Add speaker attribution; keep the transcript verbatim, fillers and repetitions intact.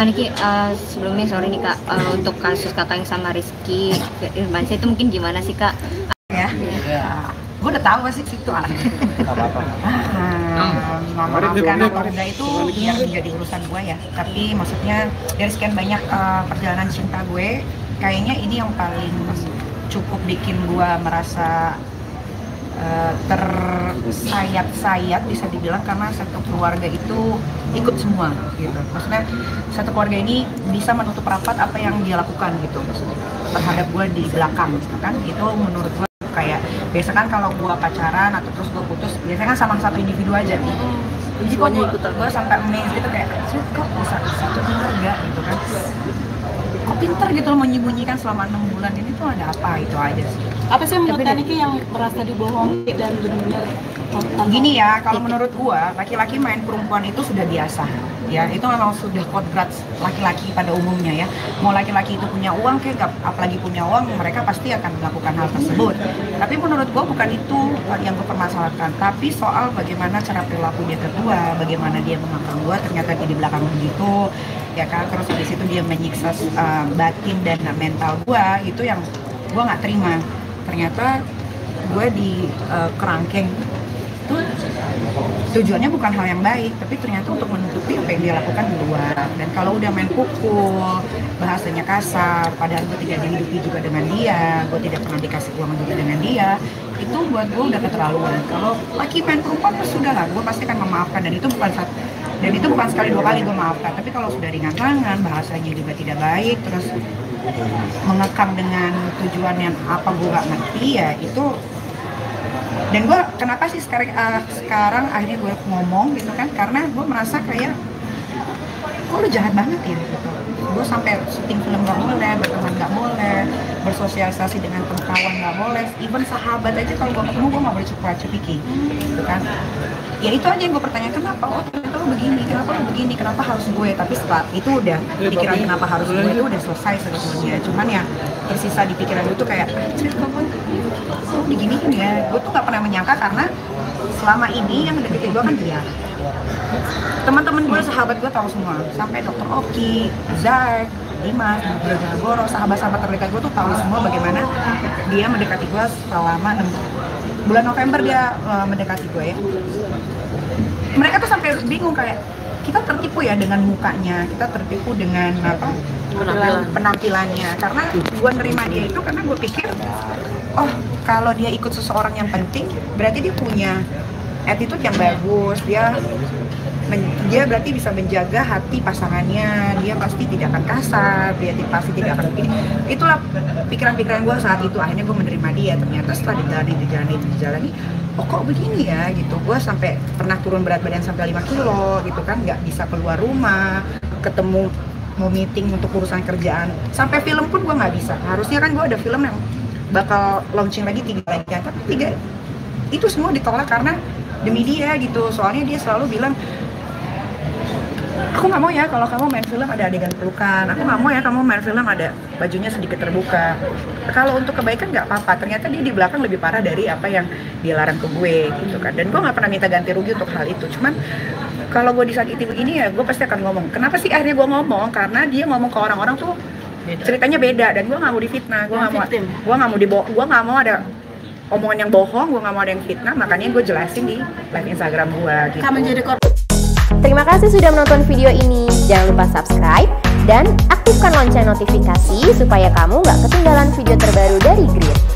Speaker 1: Kak Niki, uh, sebelumnya sorry nih Kak, uh, untuk kasus kakak yang sama Rizky Irbansyah itu mungkin gimana sih Kak?
Speaker 2: Ya, ya. Gue udah tahu sih situ ah.
Speaker 3: Apa-apa.
Speaker 2: Memaafkan keluarga itu biar menjadi urusan gue ya. Tapi maksudnya dari sekian banyak uh, perjalanan cinta gue, kayaknya ini yang paling cukup bikin gue merasa uh, tersayat-sayat bisa dibilang, karena satu keluarga itu ikut semua gitu. Maksudnya satu keluarga ini bisa menutup rapat apa yang dia lakukan gitu, maksudnya terhadap gue di belakang gitu kan. Itu menurut gue kayak biasa kan kalau gue pacaran atau terus gue putus, biasanya kan sama satu individu aja nih. Jadi kok gue, gue sampai amazed gitu kayak, kok bisa satu keluarga gitu kan. Kok pinter gitu loh menyembunyikan selama enam bulan ini tuh ada apa, itu aja sih.
Speaker 4: Apa sih menurut Kak Niki yang merasa dibohongi dan benar-benar
Speaker 2: gini ya, kalau menurut gua laki-laki main perempuan itu sudah biasa ya, itu memang sudah kodrat laki-laki pada umumnya ya. Mau laki-laki itu punya uang kayak apalagi punya uang, mereka pasti akan melakukan hal tersebut. Tapi menurut gua bukan itu yang gua permasalahkan, tapi soal bagaimana cara perilaku dia kedua, bagaimana dia mengakang gua ternyata dia di belakang begitu ya kan. Terus di situ dia menyiksa uh, batin dan mental gua, itu yang gua nggak terima. Ternyata gue di uh, kerangkeng itu tujuannya bukan hal yang baik, tapi ternyata untuk menutupi apa yang dia lakukan di luar. Dan kalau udah main pukul, bahasanya kasar, padahal gue tidak dihidupi juga dengan dia, gue tidak pernah dikasih uang juga dengan dia, itu buat gue udah keterlaluan. Kalau laki main perempuan ya sudah lah, gue pasti akan memaafkan, dan itu bukan saat dan itu bukan sekali dua kali gue maafkan. Tapi kalau sudah ringan tangan, bahasanya juga tidak baik, terus mengekang dengan tujuan yang apa gue gak ngerti ya itu. Dan gue kenapa sih sekarang uh, sekarang akhirnya gue ngomong gitu kan, karena gue merasa kayak kok lu jahat banget ya gitu. Gue sampai syuting film gak boleh, berteman gak boleh, bersosialisasi dengan kawan gak boleh, even sahabat aja kalau gue ketemu gue gak boleh cepet-cepiki gitu kan. Ya itu aja yang gue pertanyakan, kenapa oh ternyata lu begini, kenapa lu begini, kenapa harus gue. Tapi setelah itu udah pikiran kenapa harus gue itu udah selesai sebetulnya. Cuman ya tersisa di pikiran gue tuh kayak cerita gue oh diginiin ya. Gue tuh gak pernah menyangka, karena selama ini yang deketin gue kan dia, teman-teman gue, sahabat gue tahu semua, sampai dokter Oki, Zak, Dimas, Goro, sahabat-sahabat terdekat gue tuh tahu semua bagaimana dia mendekati gue selama enam bulan. November dia uh, mendekati gue ya. Mereka tuh sampai bingung kayak, kita tertipu ya dengan mukanya, kita tertipu dengan apa penampilan. penampilannya. Karena gue nerima dia itu karena gue pikir, oh kalau dia ikut seseorang yang penting, berarti dia punya attitude yang bagus, dia dia berarti bisa menjaga hati pasangannya, dia pasti tidak akan kasar, dia pasti tidak akan begini. Itulah pikiran-pikiran gue saat itu. Akhirnya gue menerima dia. Ternyata setelah dijalani, dijalani, dijalani, oh kok begini ya gitu. Gue sampai pernah turun berat badan sampai lima kilo gitu kan, nggak bisa keluar rumah, ketemu mau meeting untuk urusan kerjaan, sampai film pun gue nggak bisa. Harusnya kan gue ada film yang bakal launching lagi tiga lagi, tapi tiga itu semua ditolak karena demi dia gitu. Soalnya dia selalu bilang, aku nggak mau ya kalau kamu main film ada adegan pelukan, aku nggak mau ya kamu main film ada bajunya sedikit terbuka. Kalau untuk kebaikan nggak apa-apa. Ternyata dia di belakang lebih parah dari apa yang dia larang ke gue gitu kan. Dan gue nggak pernah minta ganti rugi untuk hal itu. Cuman kalau gue disakiti begini ya gue pasti akan ngomong. Kenapa sih akhirnya gue ngomong? Karena dia ngomong ke orang-orang tuh ceritanya beda, dan gue nggak mau difitnah, gue nggak mau, gue nggak mau dibo, gue nggak mau ada omongan yang bohong, gue nggak mau ada yang fitnah. Makanya gue jelasin di live Instagram gue gitu.
Speaker 4: Kamu jadi korban.
Speaker 5: Terima kasih sudah menonton video ini. Jangan lupa subscribe dan aktifkan lonceng notifikasi supaya kamu nggak ketinggalan video terbaru dari Grit.